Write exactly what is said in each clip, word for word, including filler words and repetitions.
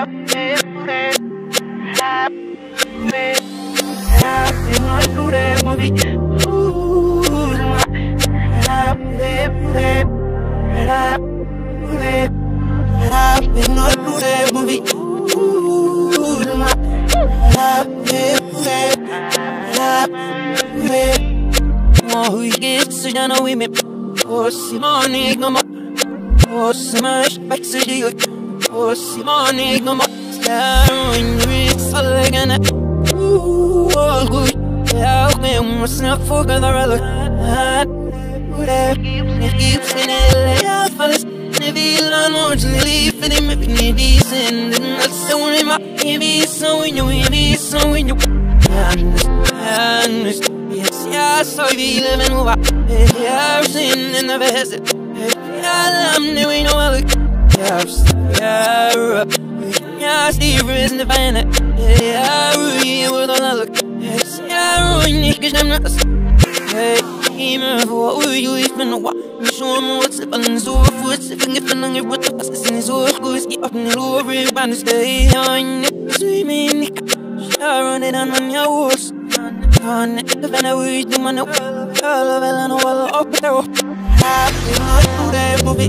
Oh, gets you know we make oh, Simone, no more. Oh, smash back to you. Oh, Simone, no more. Staring it's all again. Ooh, all good. Yeah, man, what's not for the other? Whatever keeps in it, yeah, fellas. Never learn more to leave for them if you need decent. And that's so in my heavy, so in you, heavy, so in you. And it's yeah, so we live in over. Yeah, I've seen in the best. Yeah, I'm doing all the yeah, yeah, Steve is in the van. Yeah, we were the look. Yeah, we need to not. Hey, even for what you even know. Show them what's up on the sofa. If you can get on your what the best is in his old goes, get up in the lower and stay on it. Swimming, running on your horse. On it, the van we do man, all of it, and all up there. Happy not to that movie.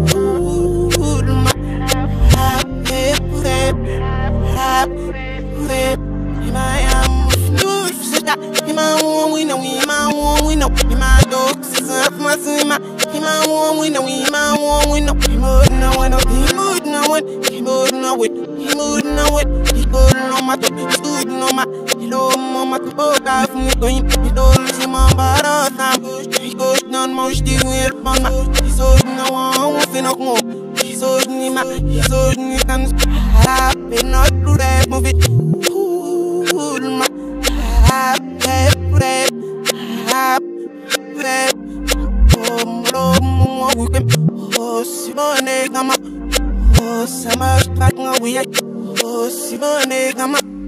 Happy, happy, happy. I am new. He my one we know, he my one we know. He my dog, sister, my son, he my one we know, he my one we know. He mood no one, he mood no one, he mood no it, he mood no it. He go no matter, he stood no matter. He don't mama to both off me going. He don't see my bad time. He goes down most the way upon my. He so no one won't feel no more. He so ni ma, he so ni can happy not to that movie. Ooh, ma. Happy, happy, happy. Oh, oh, oh, oh, Simone, come on. Oh, summer's back now, we are. Oh, Simone, come on.